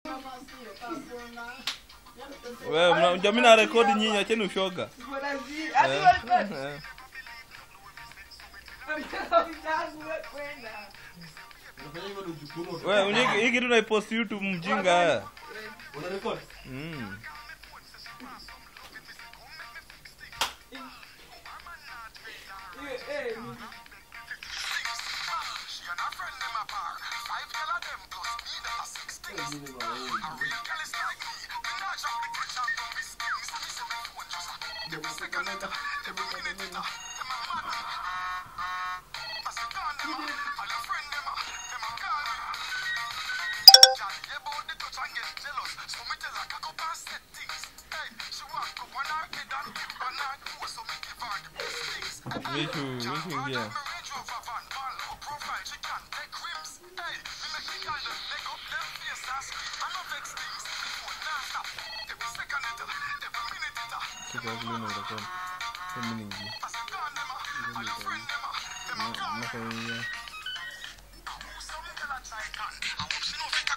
Wewe mjamii na rekodi nyinyi acheni ushoga. Wewe hiki kitu naipost YouTube mjinga. Una record? Michu ingia. Kita belum ada kan. Mending dia. Makanya